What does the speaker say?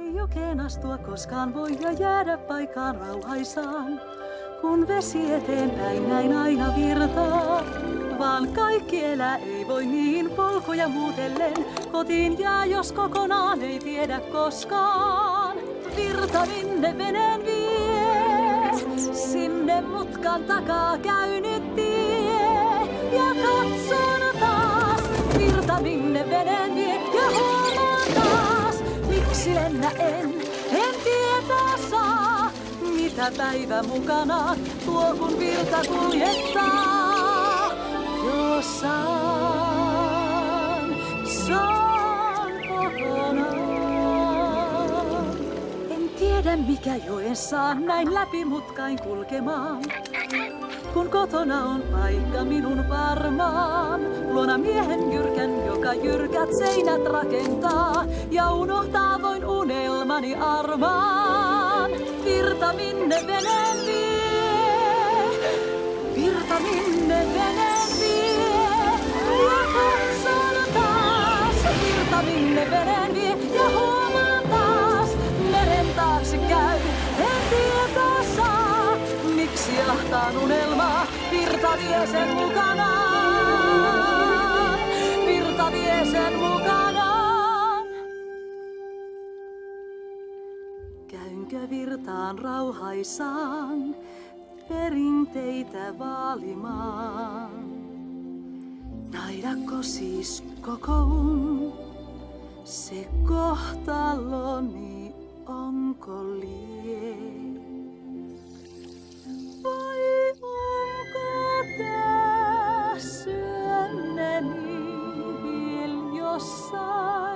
Ei jokeen astua koskaan voi ja jäädä paikkaan rauhaisaan, kun vesi eteenpäin näin aina virtaa. Vaan kaikki elää ei voi niin polkuja muutellen, kotiin jää jos kokonaan ei tiedä koskaan. Virta minne veneen vie, sinne mutkan takaa käynyt tie. Ja katson taas, virta minne veneen vie ja huomaan taas. Miksi lennä en tietää saa, mitä päivä mukanaan tuo kun virta kuljettaa. Jos saan kokonaan. En tiedä mikä joen saan näin läpi mutkain kulkemaan. Kun kotona on paikka minun varmaan, luona miehen jyrkän, joka jyrkät seinät rakentaa. Ja unohtaa voin unelmani armaan. Virta minne veneen vie, virta minne veneen vie. Ja katson taas, virta minne veneen vie. Ja huomaan taas, meren taakse käy, en tietää saa. Miksi jahtaan unelmaa, virta vie sen mukanaan. Virta vie sen mukanaan. Käynkö virtaan rauhaisaan, perinteitä vaalimaan? Naidakko siis kokoun, se kohtaloni onko lie? Vai onko tää syönneni viel jossain?